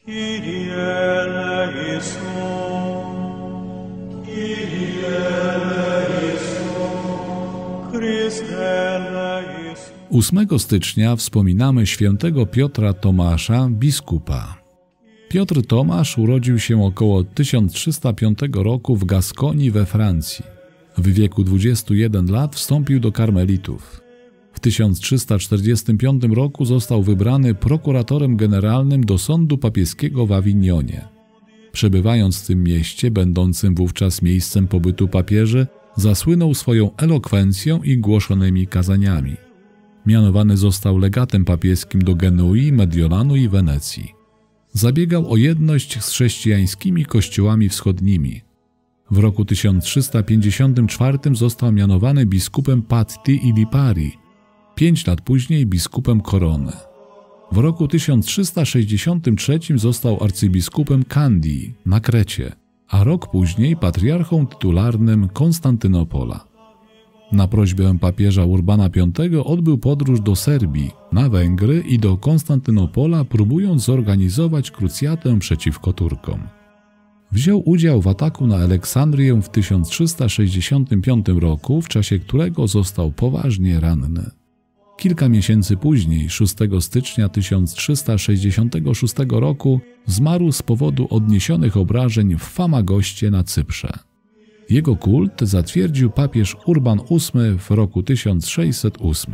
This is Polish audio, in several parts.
Kyrie eleison, Kyrie eleison, Chryste eleison. 8 stycznia wspominamy świętego Piotra Tomasza, biskupa. Piotr Tomasz urodził się około 1305 roku w Gaskonii we Francji. W wieku 21 lat wstąpił do karmelitów. W 1345 roku został wybrany prokuratorem generalnym do sądu papieskiego w Awinionie. Przebywając w tym mieście, będącym wówczas miejscem pobytu papieży, zasłynął swoją elokwencją i głoszonymi kazaniami. Mianowany został legatem papieskim do Genui, Mediolanu i Wenecji. Zabiegał o jedność z chrześcijańskimi kościołami wschodnimi. W roku 1354 został mianowany biskupem Patti i Lipari, 5 lat później biskupem Korony. W roku 1363 został arcybiskupem Kandii na Krecie, a rok później patriarchą tytularnym Konstantynopola. Na prośbę papieża Urbana V odbył podróż do Serbii, na Węgry i do Konstantynopola, próbując zorganizować krucjatę przeciwko Turkom. Wziął udział w ataku na Aleksandrię w 1365 roku, w czasie którego został poważnie ranny. Kilka miesięcy później, 6 stycznia 1366 roku, zmarł z powodu odniesionych obrażeń w Famagoście na Cyprze. Jego kult zatwierdził papież Urban VIII w roku 1608.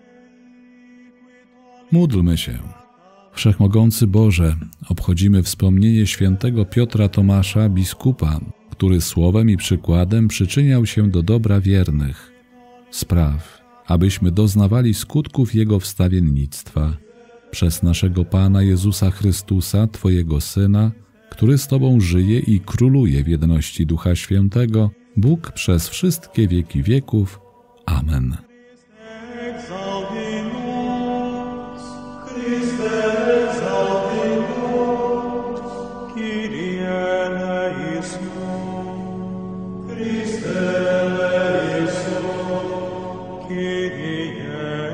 Módlmy się. Wszechmogący Boże, obchodzimy wspomnienie świętego Piotra Tomasza, biskupa, który słowem i przykładem przyczyniał się do dobra wiernych. Spraw, abyśmy doznawali skutków Jego wstawiennictwa. Przez naszego Pana Jezusa Chrystusa, Twojego Syna, który z Tobą żyje i króluje w jedności Ducha Świętego, Bóg przez wszystkie wieki wieków. Amen. Kyrie eleison, Kyrie